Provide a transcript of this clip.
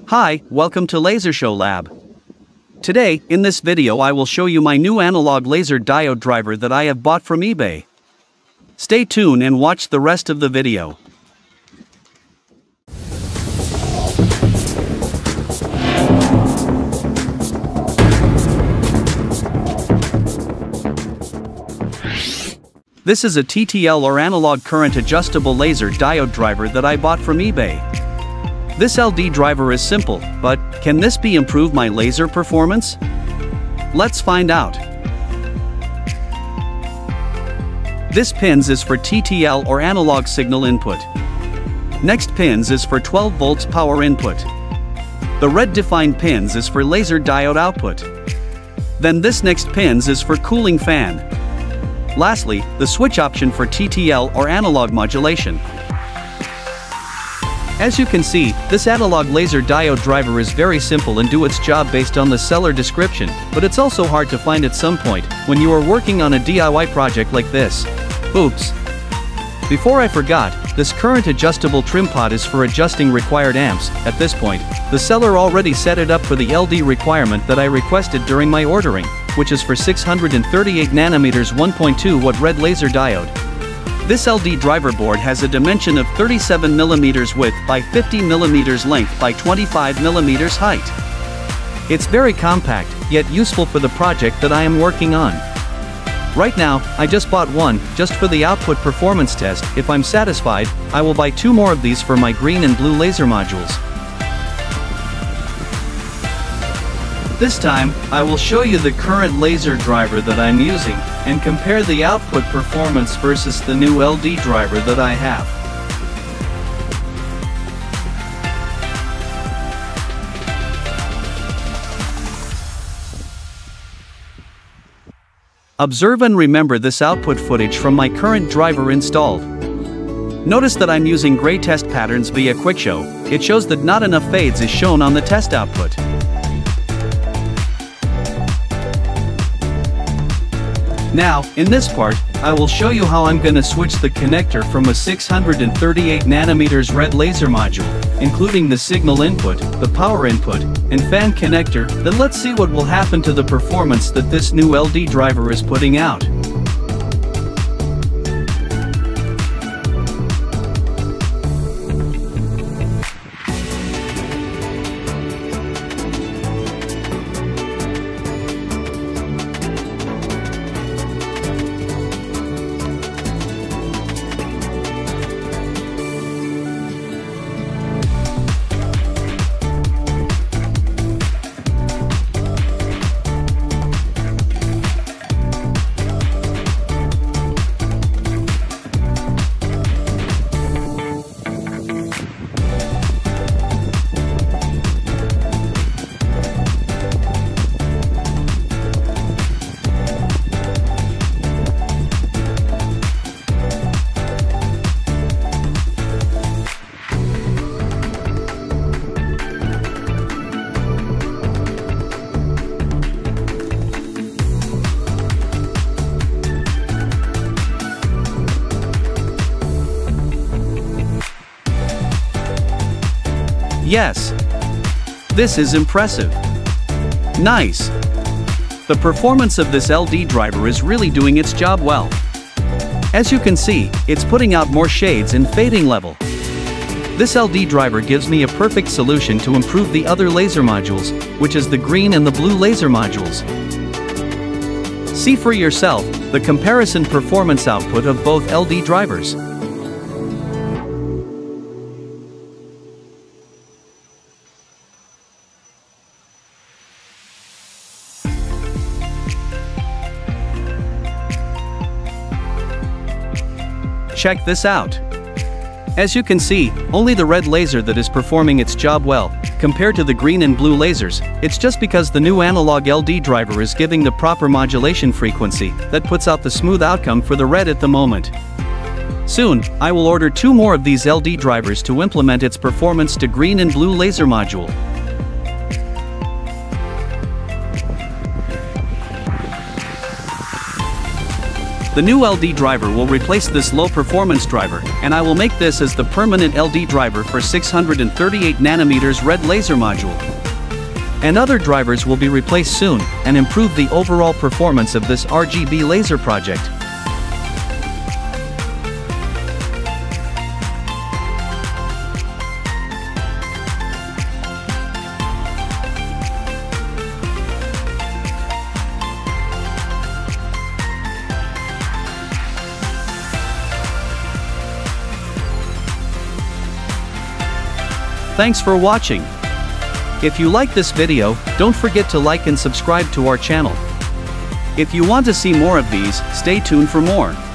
Hi, welcome to Lasershow Lab. Today, in this video I will show you my new analog laser diode driver that I have bought from eBay. Stay tuned and watch the rest of the video. This is a TTL or analog current adjustable laser diode driver that I bought from eBay. This LD driver is simple, but can this be improve my laser performance? Let's find out. This pins is for TTL or analog signal input. Next pins is for 12 volts power input. The red defined pins is for laser diode output. Then this next pins is for cooling fan. Lastly, the switch option for TTL or analog modulation. As you can see, this analog laser diode driver is very simple and do its job based on the seller description, but it's also hard to find at some point when you are working on a DIY project like this. Oops. Before I forgot, this current adjustable trim pot is for adjusting required amps. At this point, the seller already set it up for the LD requirement that I requested during my ordering, which is for 638 nanometers 1.2 watt red laser diode. This LD driver board has a dimension of 37 mm width by 50 mm length by 25 mm height. It's very compact, yet useful for the project that I am working on. Right now, I just bought one, just for the output performance test. If I'm satisfied, I will buy 2 more of these for my green and blue laser modules. This time, I will show you the current laser driver that I'm using, and compare the output performance versus the new LD driver that I have. Observe and remember this output footage from my current driver installed. Notice that I'm using gray test patterns via QuickShow. It shows that not enough fades is shown on the test output. Now, in this part, I will show you how I'm gonna switch the connector from a 638 nanometers red laser module, including the signal input, the power input, and fan connector. Then let's see what will happen to the performance that this new LD driver is putting out. Yes. This is impressive. Nice. The performance of this LD driver is really doing its job well. As you can see, it's putting out more shades and fading level. This LD driver gives me a perfect solution to improve the other laser modules, which is the green and the blue laser modules. See for yourself the comparison performance output of both LD drivers. Check this out. As you can see, only the red laser that is performing its job well, compared to the green and blue lasers. It's just because the new analog LD driver is giving the proper modulation frequency that puts out the smooth outcome for the red at the moment. Soon, I will order 2 more of these LD drivers to implement its performance to green and blue laser module. The new LD driver will replace this low-performance driver, and I will make this as the permanent LD driver for 638nm red laser module. And other drivers will be replaced soon, and improve the overall performance of this RGB laser project. Thanks for watching. If you like this video, don't forget to like and subscribe to our channel. If you want to see more of these, stay tuned for more.